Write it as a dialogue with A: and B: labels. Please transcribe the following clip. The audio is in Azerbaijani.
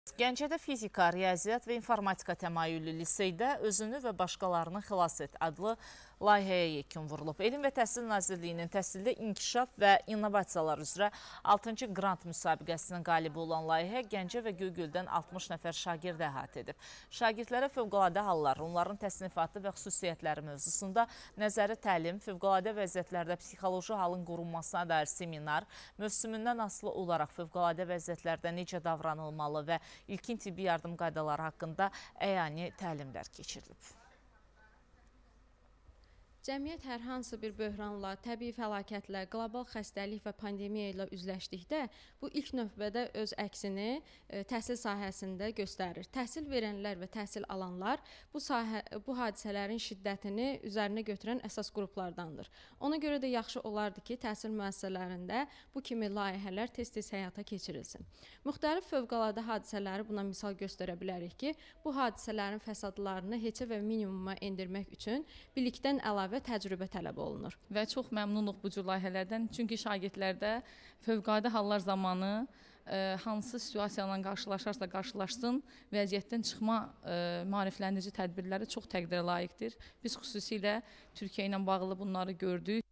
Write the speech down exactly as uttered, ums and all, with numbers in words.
A: Gəncədə fizika, riyaziyyat və informatika təmayüllü liseydə özünü və başqalarını xilas et adlı layihəyə yekun vurulub. Elm və Təhsil Nazirliyinin təhsildə inkişaf və innovasiyalar üzrə altıncı qrant müsabiqəsinin qalibi olan layihə Gəncə və Göygöldən altmış nəfər şagird əhatə edib. Şagirdlərə fövqəladə hallar, onların təsnifatı və xüsusiyyətləri mövzusunda nəzəri təlim, fövqəladə vəziyyətlərdə psixoloji halın qorunmasına dair seminar, mövsümündən asılı olaraq fövqəladə vəziyyətlərdə necə davranılmalı və İlkin tibbi yardım qaydaları haqqında əyani təlimlər keçirilib.
B: Cəmiyyət hər hansı bir böhranla, təbii fəlakətlə, qlobal xəstəlik və pandemiya ilə üzləşdikdə bu ilk növbədə öz əksini e, təhsil sahəsində göstərir. Təhsil verənlər və təhsil alanlar bu, sahə, bu hadisələrin şiddətini üzərinə götürən əsas qruplardandır. Ona görə də yaxşı olardı ki, təhsil müəssisələrində bu kimi layihələr tez-tez həyata keçirilsin. Müxtəlif fövqəladə hadisələri buna misal göstərə bilərik ki, bu hadisələrin fəsadlarını heçə və minimuma endirmək üçün birlikdən əlavə və təcrübə tələb olunur.
C: Və çox məmnunuq bu cür layihələrdən, çünki şagirdlərdə fövqəladə hallar zamanı e, hansı situasiyalarla qarşılaşarsa qarşılaşsın, vəziyyətdən çıxma e, maarifləndirici tədbirləri çox təqdirə layiqdir. Biz xüsusilə Türkiyə ilə bağlı bunları gördük.